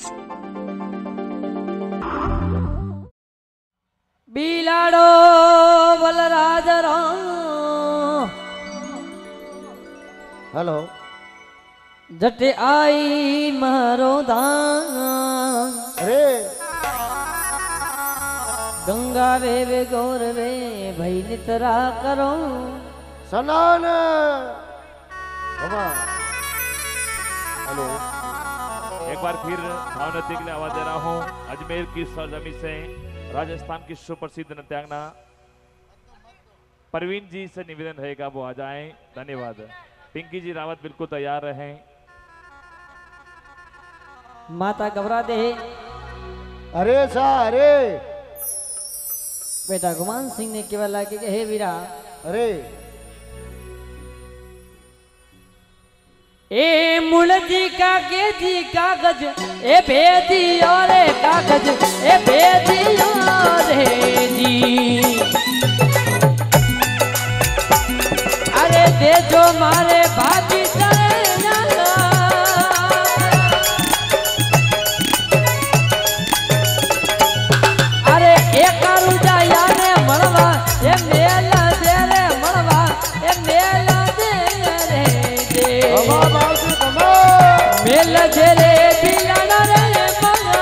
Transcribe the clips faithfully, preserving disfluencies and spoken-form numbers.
बिलाड़ो Balraj Ram. Hello जट आई मारो दान। अरे गंगा वे वे गौर वे भई नितरा करो सनान। हेलो एक बार फिर भावनृत्य के लिए आवाज दे रहा हूँ। अजमेर की सरजमी से राजस्थान की सुप्रसिद्ध नृत्यांगना परवीन जी से निवेदन रहेगा वो आ जाएं। धन्यवाद। पिंकी जी रावत बिल्कुल तैयार रहें। माता घबरा दे। अरे सा अरे बेटा गुमान सिंह ने केवल लाके के हे वीरा। अरे ए मुलजी का के जी कागज ए भेदी और कागज ए भेदी और जी। अरे दे जो मारे भाभी चले ना। अरे एक रुजा याने मरवा ए मेला दे रे मरवा ए मेला दे रे दे। मेल जेरे बिलाना रे मगा।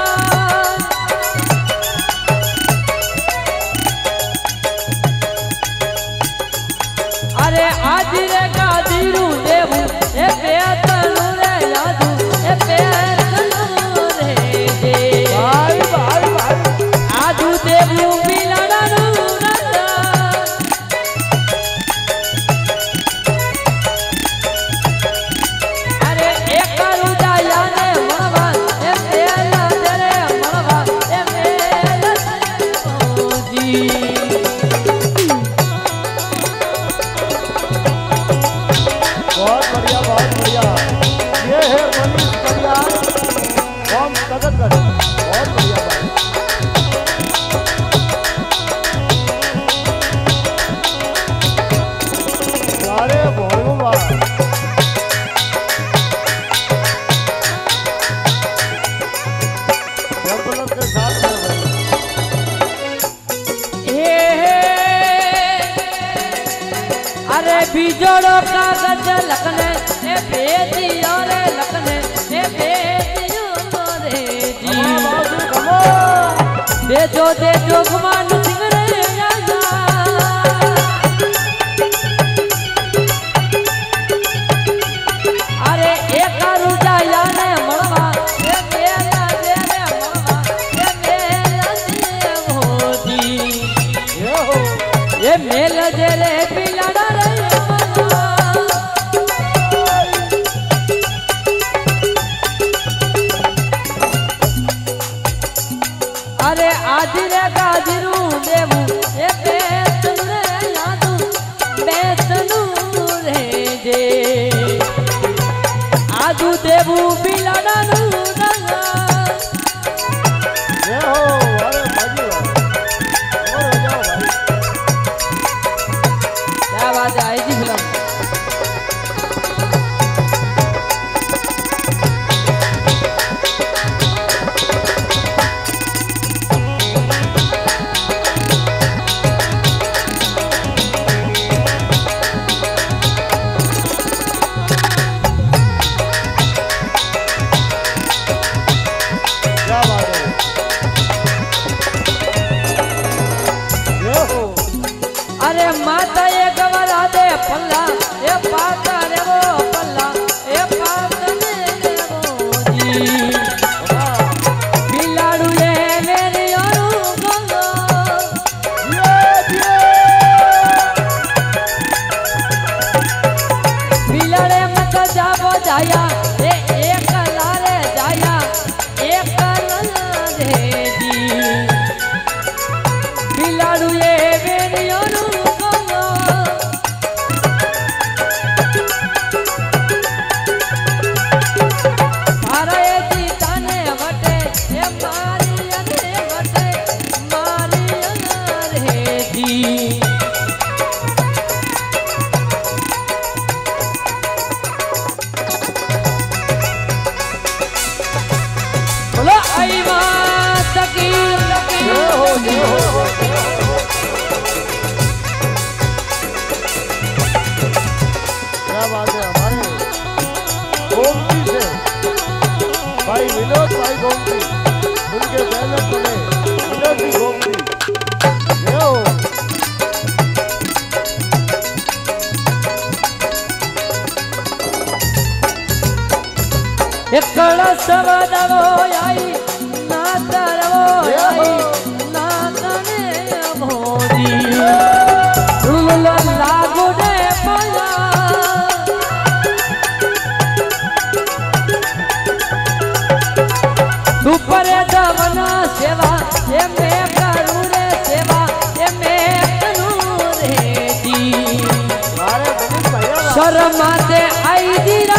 अरे आज रे गादीरू देवू ए बेतनु रे यादू ए बेतनु रे दे। भाई भाई भाई आजू देवू बिलाना रू राजा। अरे एक रुजा याने मरवा ए मेला तेरे मरवा ए मेला तेरे जी। बहुत बढ़िया बहुत बढ़िया। ये है मनीष कल्याण ओम तगत कर। बहुत बढ़िया भाई। अरे भोलूबा एम्बुलेंस के साथ में भाई। हे हे। अरे बिजोड़ो कागज लखने ए बेदियो रे लखने ए बेदियो रे जी। दे दो दे दो गुमान सिंह रे राजा। अरे एक रुजा याने मरवा ए मेला दे रे मरवा ए मेला दे मोदी। ये हो ये मेल दे रे बिलाड़ा रे मरवा। अरे आज रे गाजरू देवू ए बेतनु रे यादू बेतनु रे जे। आजू देवू बिलाड़ा रू रंगा। ये हो अरे मजी हो। और हो जाओ भाई। क्या बात है आई जी फिल्म। आई मात की जय हो जय हो। क्या बात है, हमारे गोमती से भाई विनोद भाई गोमती, उनके बैनर बने विनोद जी गोमती, जय हो। एक कलश बदवो आई ना तरवो आई ना तने मोदी लुला लागू दे पला तू परे दवना सेवा ए मैं करूं रे सेवा ए मैं करूं रे जी अरे बनी भैया शर्मा दे आई दीरा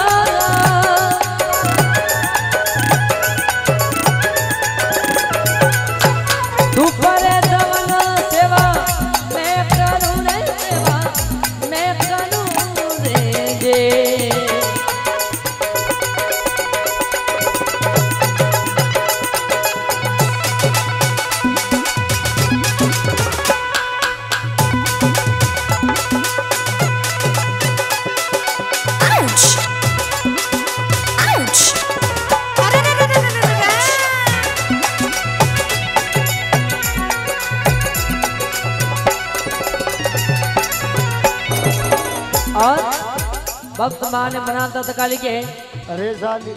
और भक्त मां ने बनाता था काली के अरे साली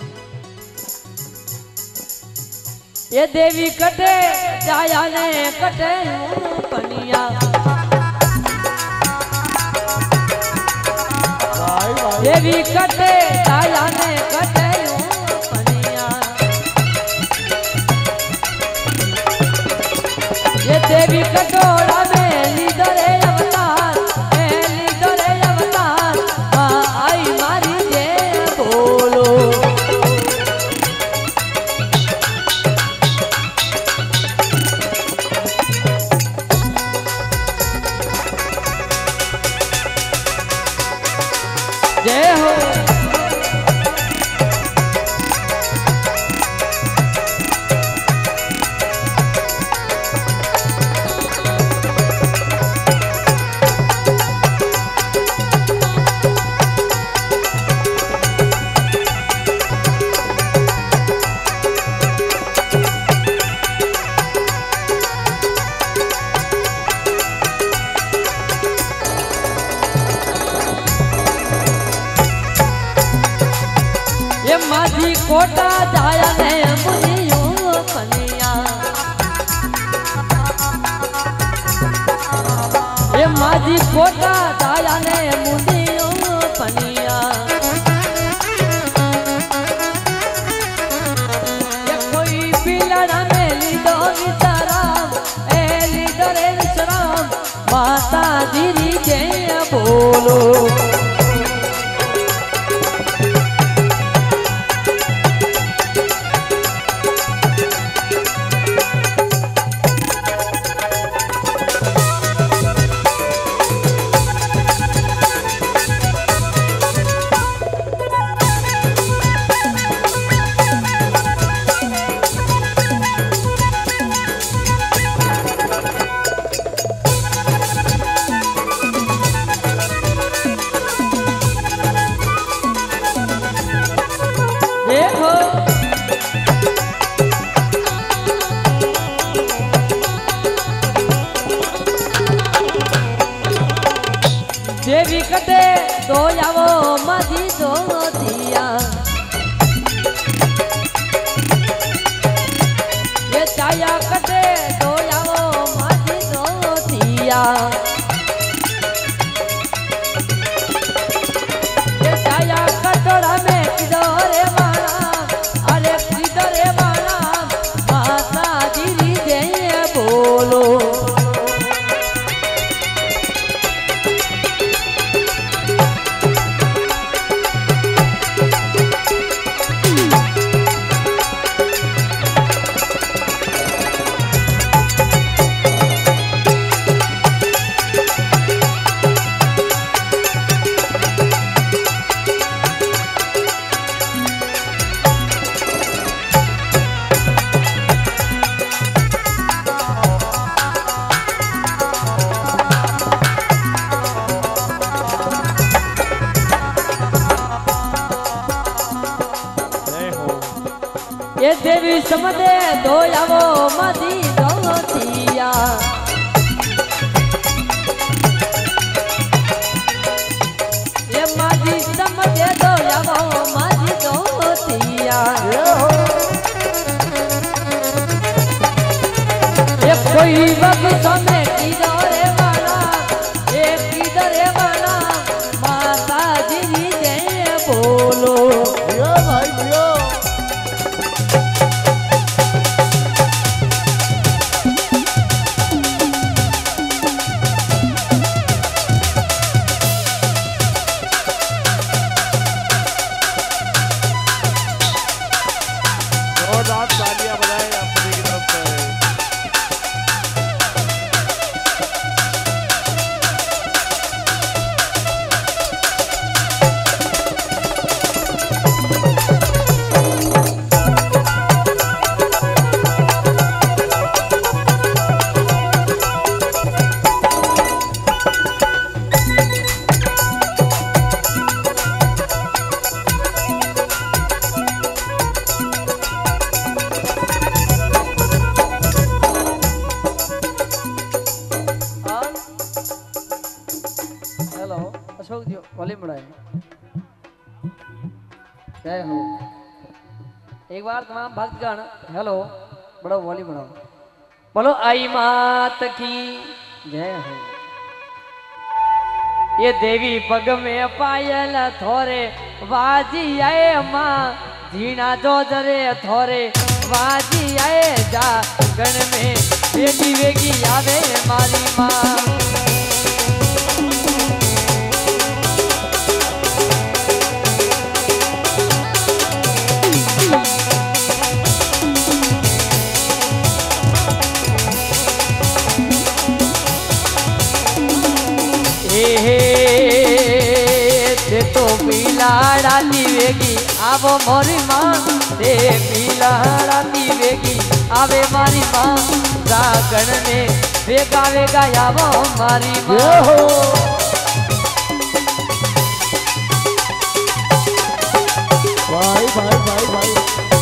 ये देवी कटे जाया ने कटे पनिया भाई भाई देवी कटे जाया ने कटे पनिया ये देवी कटोरा में लीडरे अवतार लीडरे अवतार मां आई मारी जे बोलो जय हो ये माझी कोटा जाया ने मुनियो पनिया ये माझी कोटा जाया ने मुनियो पनिया ये कोई पिलड़ा में लीडो वितराम ए लीडो रे विश्राम माता दीदी जय बोलो ये देवी समदे दो आवो मादी दोतिया ये मादी समदे दो आवो मादी दोतिया ये कोई वक्त समय किधर वाला ये किधर वाला माता जी जय बोलो यो भाई यो जय हो। एक बार तमाम भक्तगण हेलो बड़ो वॉल्यूम बढ़ाओ बोलो आई मात की जय हो। ये देवी पग में पायल थोरे वाजी आए माँ झीना जो जरे थोरे वाजी आए जा गण में वेगी वेगी आवे मारी माँ तो पीलाड़ा वेगी आवो मोरी माँ ते पीलाड़ा वेगी आवे मारी माँ जागरण में वेगा वेगा आवो मारी माँ भाई भाई भाई भाई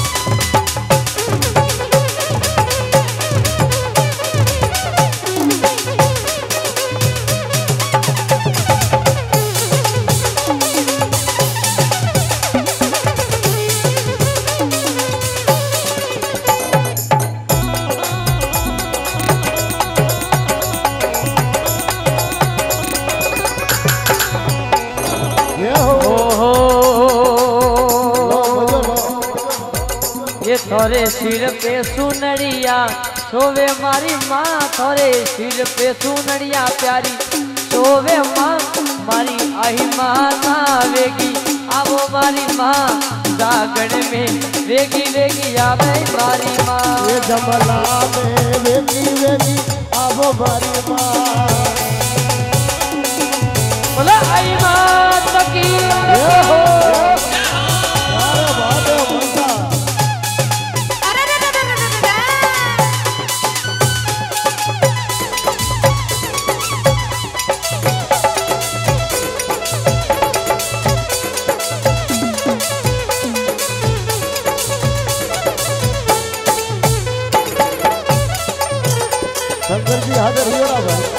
थोरे सिर पे सुनड़िया सोवे मारी माँ थोरे सिर पे सुनड़िया प्यारी सोवे माँ मारी आई माता वेगी आवो मारी माँ जागण में वेगी वेगी आवे मारी माँ ये जमला में वेगी वेगी आवो मारी माँ बोला आई माता की हो अरे बात है मजा शंकर जी हाजिर हो रहा भाई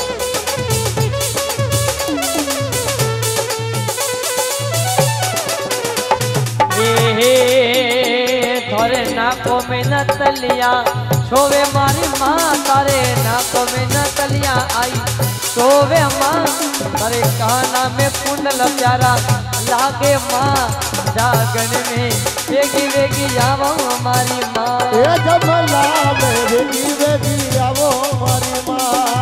थोरे नाको में न तलिया सोवे मारी माँ तारे नाको में न तलिया आई सोवे माँ तारे काना में कुंडल प्यारा लागे माँ जागन में वेगी वेगी आवो मारी माँ ये जमला में वेगी वेगी आवो मारी माँ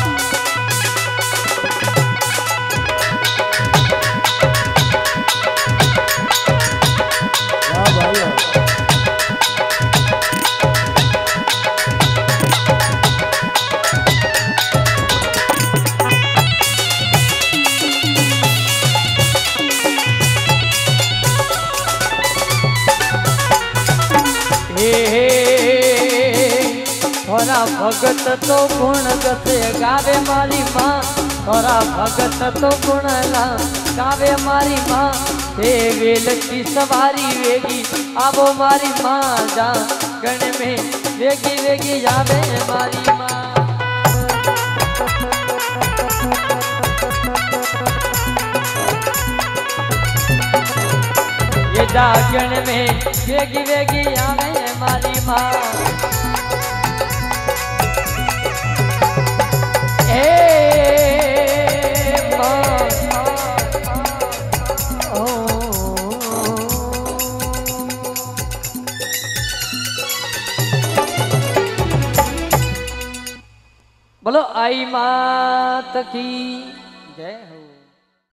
थोरा भगत तो गुण गसे गावे मारी माँ थोरा भगत तो गुण ला गावे मारी माँ हे वेल की सवारी वेगी आवो मारी माँ जा गण में वेगी वेगी जावे मारी माँ ये जागरण में वेगी वेगी आवे मारी माँ बोलो आई मात की जय हो।